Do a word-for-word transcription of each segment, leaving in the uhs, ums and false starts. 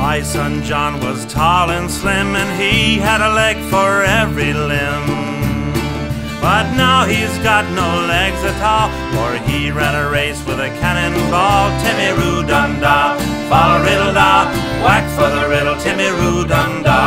My son John was tall and slim, and he had a leg for every limb. But now he's got no legs at all, for he ran a race with a cannonball. Timmy Roo Dun Da, fall riddle da, whack for the riddle, Timmy Roo Dun Da.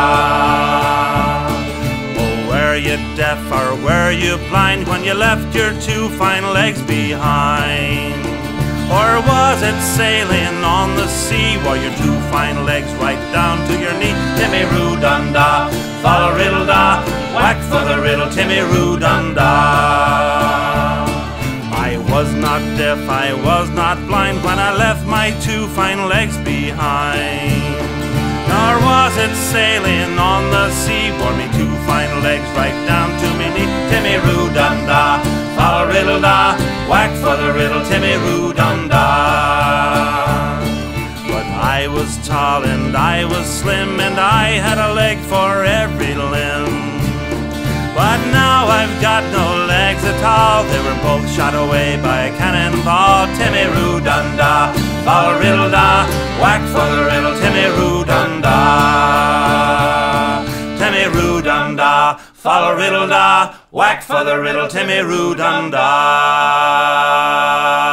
Oh, were you deaf or were you blind when you left your two fine legs behind? Or was it sailing on the sea, while your two fine legs right down to your knee? Timmy Roo Dun Da, fall riddle da, whack for the riddle, Timmy Roo Dun Da. I was not deaf, I was not blind when I left my two fine legs behind. Nor was it sailing on the sea, bore me two fine legs right down to me knee. Timmy Roo Dun Da, fall riddle da, whack for the riddle, Timmy Roo Dun Da. But I was tall and I was slim, and I had a leg for every limb. But now I've got no legs at all, they were both shot away by a cannonball. Timmy Roo Dun Da, fall riddle da, whack for the riddle, Timmy Roo Dun Da. Timmy Roo Dun Da, fall riddle da, whack for the riddle, Timmy Roo Dun Da.